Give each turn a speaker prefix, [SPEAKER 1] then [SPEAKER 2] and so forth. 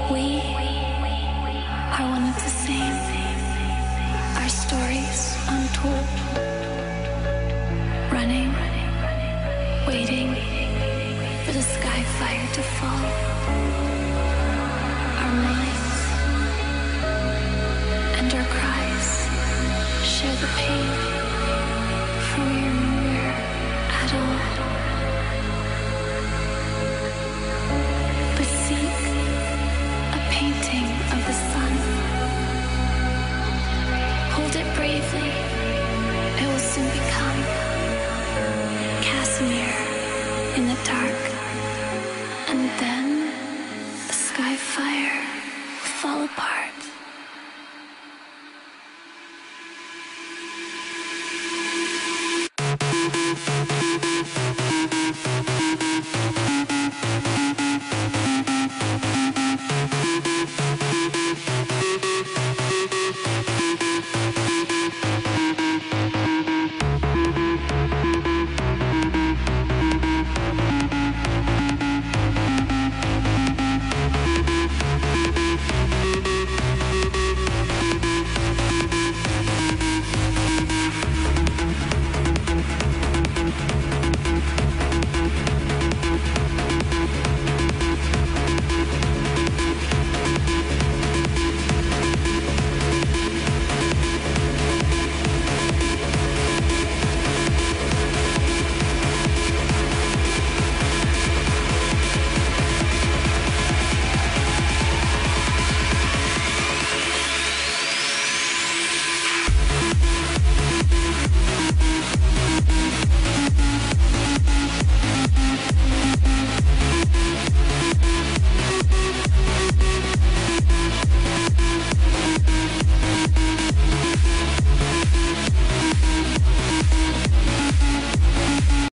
[SPEAKER 1] We are one of the same. Our stories untold. Running, waiting for the sky fire to fall. Our minds and our cries share the pain, for we are nowhere at all. But seek a painting of the sun. Hold it bravely, it will soon become Casimir in the dark, and then the sky fire will fall apart.